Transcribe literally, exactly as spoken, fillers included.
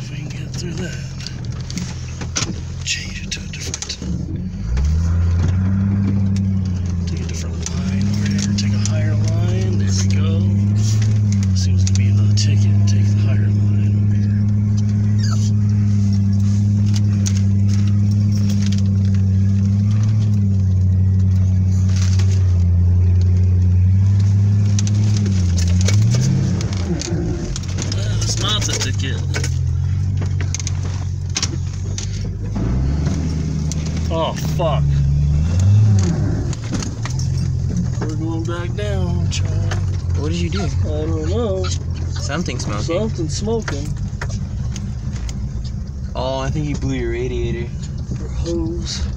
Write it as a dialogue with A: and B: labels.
A: if we can get through that. Change it to a different. Take a different line over here. Take a higher line. There we go. Seems to be the ticket. Take the higher line over here. That is not the ticket. Oh, fuck. We're going back down, child.
B: What did you do?
A: I don't know.
B: Something smoking.
A: Something smoking.
B: Oh, I think you blew your radiator.
A: Or hose.